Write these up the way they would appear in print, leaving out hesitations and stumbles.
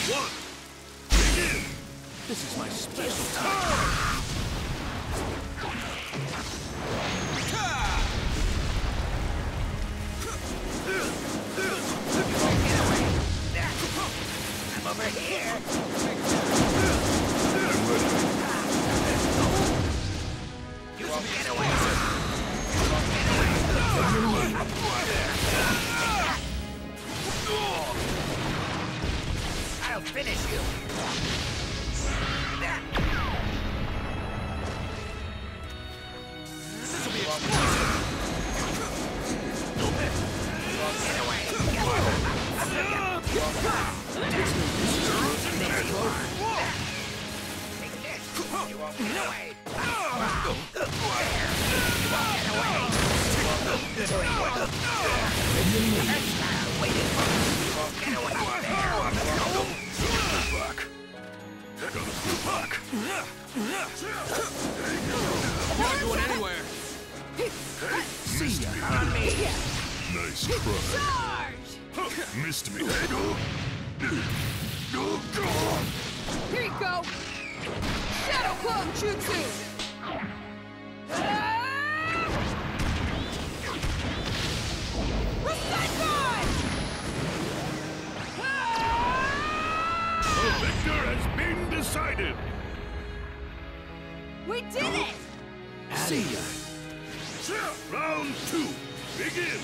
One. Begin. This is my special time. I'm over here. You won't get away. You won't get away. I'll finish you. This will be explosive. You won't get away. There you are. Take this. You won't get away. There. You won't get away. Doing well. Hairstyle waiting for you. You won't get away. There. Back. Back. Not going anywhere. Missed me. On me. Nice try. Charge! Missed me. Here you go! Shadow Clone Jutsu! Recycle! The victor has been decided. We did it! See ya. Round 2. Begin.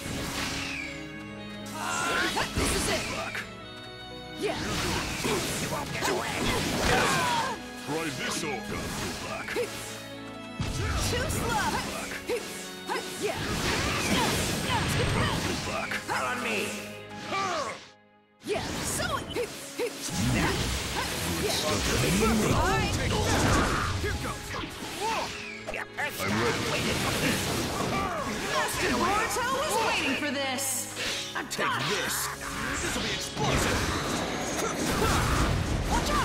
This is it! Back. Yeah! You won't get away. Try this, Oka. Back. Too slow! Yeah! Back. All on me. Yeah! So it! Yeah! Alright! Here goes. Your I'm hairstyle ready. waited for me. Master Boruto was waiting for this! Take this. This will be explosive. Watch out!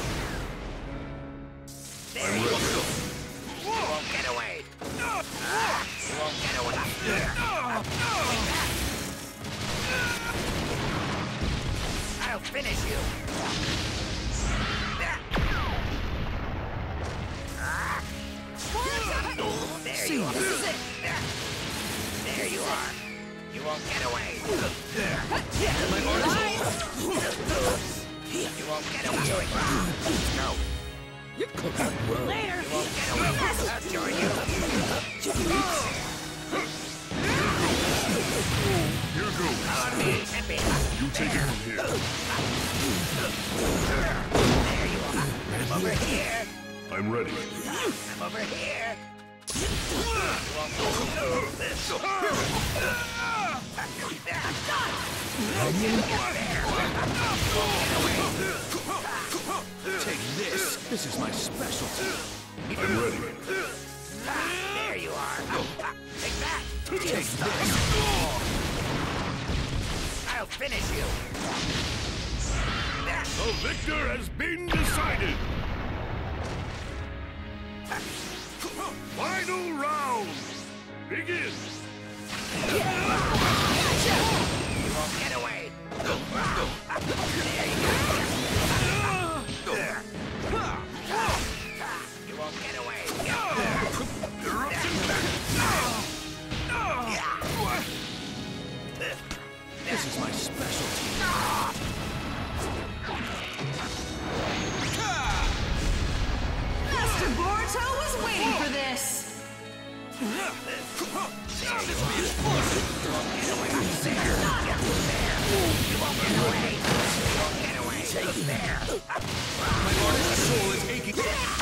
There you go. You won't get away. You won't get away. I'll finish you. There you are. This is it! There you are. You won't get away. My orders. You won't get away. No. Later! You won't get away. I'll join you. Here goes. On me. And me. You take it from here. There you are. I'm over here. I'm ready. I'm over here. You won't this. Take this. This is my specialty. I'm ready. There you are. Take that. Take this. I'll finish you. The victor has been decided. Final round. Begin. You won't get away. There you go. You won't get away. This is my specialty. Master Boruto was waiting for this! My artist's soul is aching.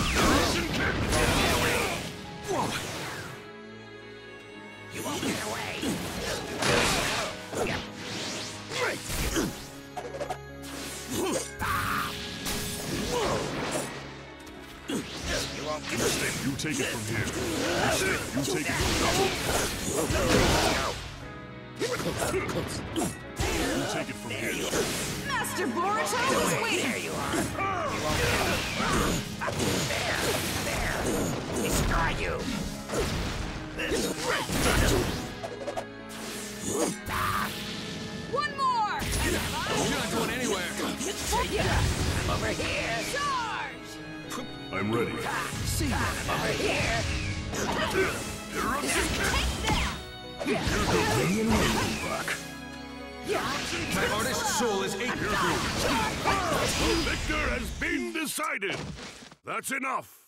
Whoa. You won't get away. You won't get away. You take it from here. You take it from here. You take it from here. Master Boruto was waiting! There you are. You won't get away. There. Destroy you. One more! You're not going anywhere. Over here. Charge! I'm ready. See ya. Over here. Minion back. My artist soul is 8. The victor has been decided. That's enough.